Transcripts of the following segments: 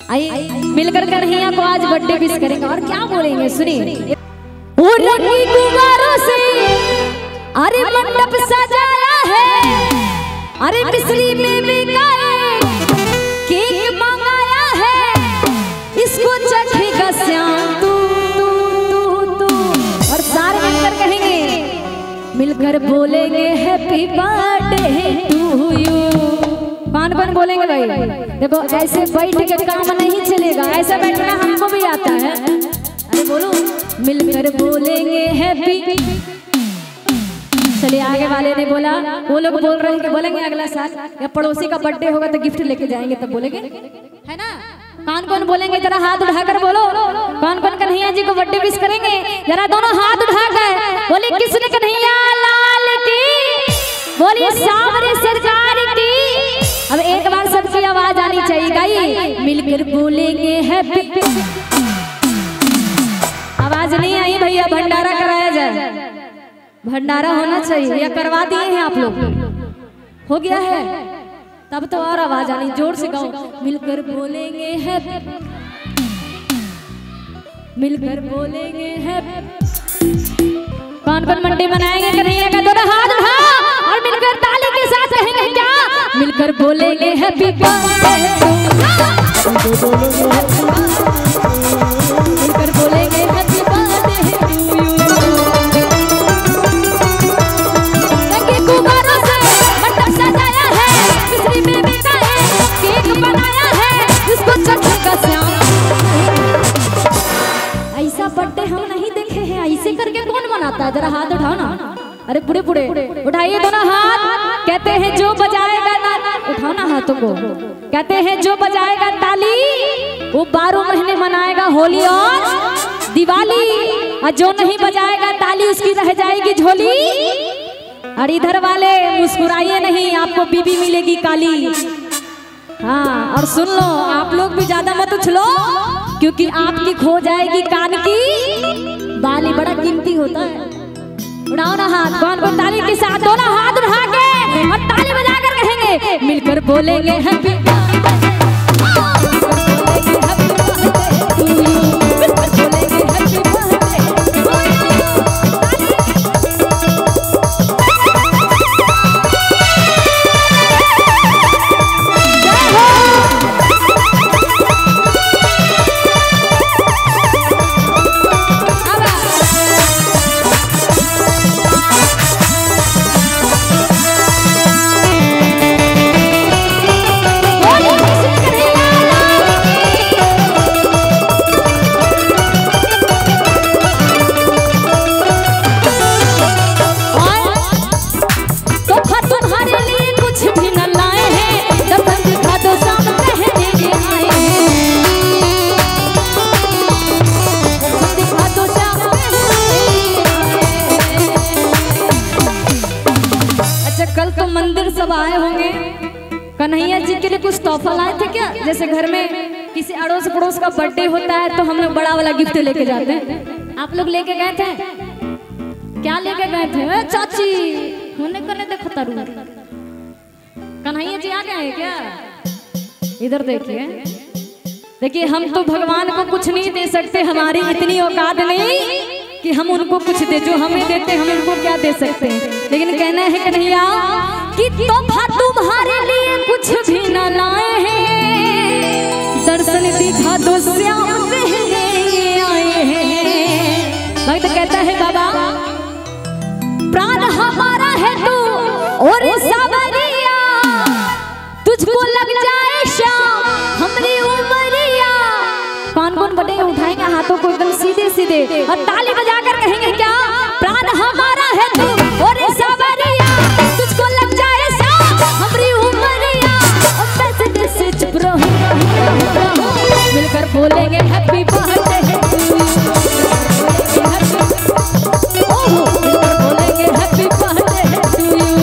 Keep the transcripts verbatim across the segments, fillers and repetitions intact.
आइए मिलकर कन्हैया को आज बर्थडे विश करेंगे और क्या बोलेंगे सुनिए। रंगी गुब्बारों से अरे मंडप सजाया है, अरे मिश्री में मिठाई केक मंगाया है, इसको चखेगा श्याम तू तू तू तू। और सारे मिलकर कहेंगे, मिलकर बोलेंगे हैप्पी बर्थडे टू यू। कौन कौन बोलेंगे भाई? देखो ऐसे बैठ के काम नहीं चलेगा, ऐसा बैठना हमको भी आता है। अरे बोलो, मिलकर बोलेंगे हैप्पी। चलिए आगे वाले ने बोला, वो लोग बोल रहे हैं कि बोलेंगे अगला साल या पड़ोसी का बर्थडे होगा तो गिफ्ट लेके जाएंगे तब बोलेंगे, है ना? कौन कौन बोलेंगे जरा हाथ उठाकर बोलो। कौन कौन कन्हैया जी को बर्थडे विश करेंगे? जरा दोनों हाथ उठाकर बोले, किसने कन्हैया लाल की, बोलिए सावरे सरकार की। अब एक बार सबकी आवाज आनी चाहिए गाइए, मिलकर बोलेंगे हैप्पी। आवाज नहीं आई भैया, भंडारा कराया जाए, भंडारा होना चाहिए। या करवा दिए हैं आप लोग? हो गया है तब तो और आवाज आनी, जोर से गाओ, मिलकर बोलेंगे हैप्पी, मिलकर बोलेंगे हैप्पी। कौन कौन मंडी बनाएंगे कन्हैया का? दोनों हाथ उठा और मिलकर ताली के साथ कहेंगे क्या? मिलकर बोलेंगे हैप्पी बर्थडे, मिलकर बोलेंगे हैप्पी बर्थडे टू यू। रंगी गुब्बारों से मंडप सजाया है, मिश्री में मिठाई केक बनाया है, इसको चखेगा श्याम। ऐसा बर्थडे हम नहीं देखे हैं, ऐसे करके कौन मनाता है? जरा हाथ उठाओ ना। अरे पुड़े पुड़े उठाइए दोनों हाथ। कहते हैं जो बजाएगा ना, उठाओ ना हाथों को। कहते हैं जो बजाएगा ताली वो बारह महीने मनाएगा होली और दिवाली, और जो नहीं बजाएगा ताली उसकी रह जाएगी झोली। और इधर वाले मुस्कुराइए नहीं, आपको बीबी मिलेगी काली। हाँ और सुन लो, आप लोग भी ज्यादा मत उछलो क्योंकि आपकी खो जाएगी कान की बाली, बड़ा कीमती होता है। उड़ाओ ना हाथ। कौन कौन ताली के साथ दोनों हाथ उठा के और ताली बजाकर कहेंगे, मिलकर बोलेंगे हैप्पी, मंदिर सब आए होंगे, कन्हैया जी के लिए कुछ तोहफा लाए थे क्या? जैसे घर में किसी अड़ोस पड़ोस का बर्थडे होता है तो हम लोग बड़ा वाला गिफ्ट लेके जाते हैं। आप लोग लेके गए थे? क्या लेके गए थे? ए, चाची होने करने देखो तारू, कन्हैया जी आ गए हैं क्या? इधर देखिए, देखिए हम तो भगवान को कुछ नहीं दे सकते, हमारी इतनी औकात नहीं कि हम उनको कुछ दे, जो हमें देते हम उनको क्या दे सकते हैं। लेकिन कहना है कन्हैया कि तोहफा तुम्हारे लिए कुछ भी न लाए हैं, दर्शन दिखा दो श्याम कहने आए हैं। भक्त कहता है बाबा प्राण हमारा है तू और सावरिया, तुझको लग जाए श्याम हमारी उमरिया। कौन कौन बड़े उठाएंगे हाथों को एकदम सीधे सीधे और ताली बजाकर कहेंगे क्या? प्राण हमारा है तू और सावरिया, तुझको लग जाए श्याम हमारी उमरिया। अब पैसे दे से चुप रहो, मिलकर बोलेंगे हैप्पी बर्थडे टू यू, ओहो मिलकर बोलेंगे happy birthday to you.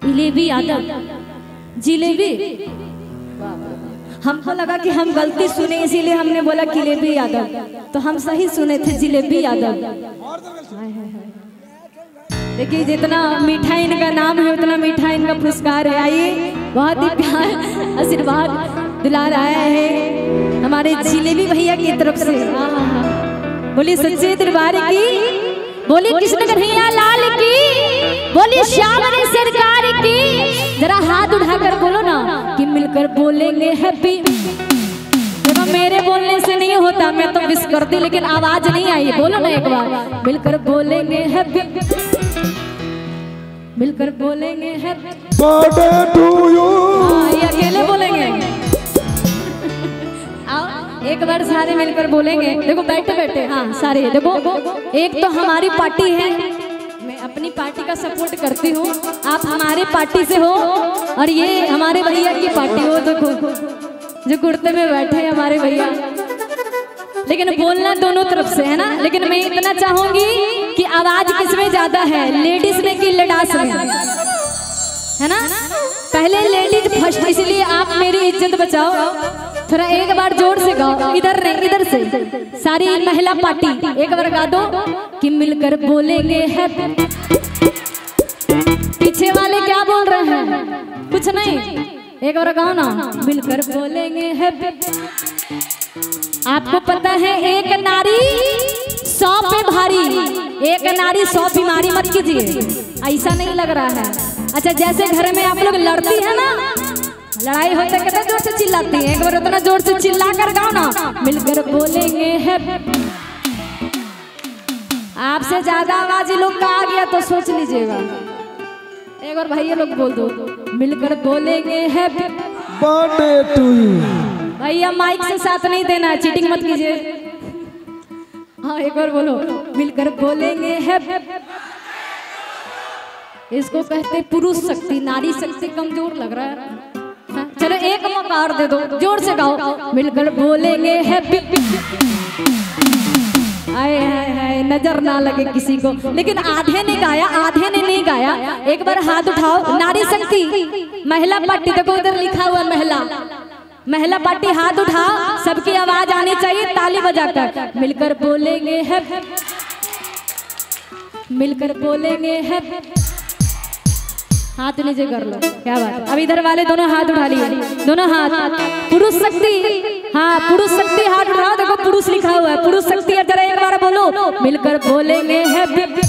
Jilebi Yadav, Jilebi. हमको लगा कि हम गलती सुने इसीलिए हमने बोला जिलेबी यादव, तो हम सही सुने थे जिलेबी यादव। देखिए जितना मीठा इनका नाम है उतना मीठा इनका पुरस्कार है। आइए, बहुत ही प्यार आशीर्वाद दुलार आया है हमारे जिलेबी भैया की तरफ से। बोली सच्चे दरबार की, बोली कृष्ण कन्हैया लाल की, बोली श्याम सरकार की। जरा हाथ उठाकर बोलो ना कि मिलकर बोलेंगे हैप्पी। देखो मेरे बोलने से नहीं होता, मैं तो विश करती लेकिन आवाज नहीं आई। बोलो ना एक बार, मिलकर बोलेंगे हैप्पी, मिलकर बोलेंगे हैप्पी बर्थडे टू यू। ये अकेले बोलेंगे, आओ एक बार सारे मिलकर बोलेंगे। देखो बैठे बैठे, हाँ सारे। देखो एक तो हमारी पार्टी है, मैं अपनी पार्टी का सपोर्ट करती हूँ, आप हमारे पार्टी से हो, और ये हमारे भैया की पार्टी हो। देखो जो कुर्ते में बैठे हैं हमारे भैया, लेकिन बोलना दोनों तरफ से है ना। लेकिन मैं इतना चाहूंगी कि आवाज किसमें ज्यादा है, लेडीज में कि लेडास में, है ना। पहले लेडीज फर्स्ट, इसलिए आप मेरी इज्जत बचाओ। थोड़ा एक बार जोर से गाओ, इधर नहीं इधर से, सारी महिला पार्टी एक बार गा दो कि मिलकर बोलेंगे हैप्पी। पीछे वाले क्या बोल रहे हैं, कुछ नहीं, एक बार गाओ ना, मिलकर बोलेंगे हैप्पी। आपको पता है एक नारी सौ पे भारी, एक नारी सौ बीमारी मत कीजिए, ऐसा नहीं लग रहा है। अच्छा जैसे घर में आप लोग लड़ती है ना, लड़ाई होते कितना जोर से चिल्लाती है, एक बार उतना जोर से चिल्ला कर गाओ ना, मिलकर बोलेंगे हैप्पी। आपसे ज्यादा आवाज लोग का आ गया तो सोच लीजिएगा। एक बार भैया लोग बोल दो, मिलकर बोलेंगे हैप्पी बर्थडे टू यू। भैया माइक से साथ नहीं देना, चीटिंग मत कीजिए। हाँ एक बार बोलो, मिलकर बोलेंगे हैप्पी। इसको कहते पुरुष शक्ति, नारी शक्ति कमजोर लग रहा है। हाँ, चलो एक मौका और दे दो, जोर से गाओ, मिलकर बोलेंगे हैप्पी। आए हाय हाय, नजर ना लगे किसी को। लेकिन आधे ने गाया, आधे ने नहीं गाया। एक बार हाथ उठाओ, नारी शक्ति महिला पार्टी, देखो उधर लिखा हुआ महिला, महिला पार्टी हाथ उठाओ, सबकी आवाज आनी चाहिए ताली बजाकर। मिलकर बोलेंगे हैप्पी, मिलकर बोलेंगे हैप्पी। हाथ नीचे कर लो, क्या बात। अब इधर वाले दोनों हाथ उठा लिए, दोनों हाथ। पुरुष शक्ति, हाँ पुरुष शक्ति हाथ उठाओ, देखो पुरुष लिखा हुआ है, पुरुष शक्ति। जरा एक बार बोलो, मिलकर बोलेंगे हैप्पी।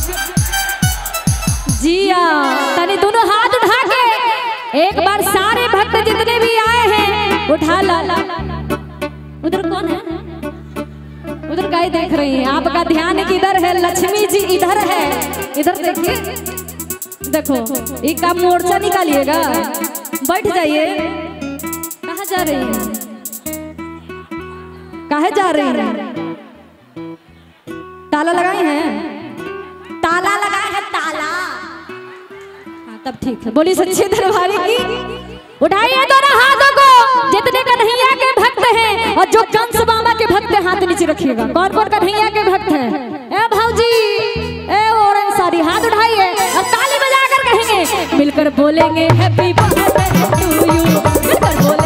जिया तनी दोनों हाथ उठा के एक बार सारे भक्त जितने भी आए हैं उठा ला। उधर कौन है, उधर गाय देख रही हैं, आपका ध्यान किधर है, लक्ष्मी जी इधर है, इधर देखिए। देखो एक आप मोर्चा निकालिएगा, बैठ जाइए। कहाँ जा रही है, कहाँ जा रही है? ताला लगाए हैं, ताला लगाए हैं ताला। हाँ तब ठीक है। बोली सच्चे दरबार की। उठाइए दोनों हाथों को, जितने कन्हैया के भक्त हैं और जो कंस बाबा के भक्त हैं हाथ नीचे रखिएगा। कौन कौन कन्हैया के भक्त हैं? ए भाऊजी, ए ऑरेंज साड़ी, हाथ उठाइए और ताली बजाकर कहेंगे, मिलकर बोलेंगे हैप्पी बर्थडे टू यू। मिलकर बोलेंगे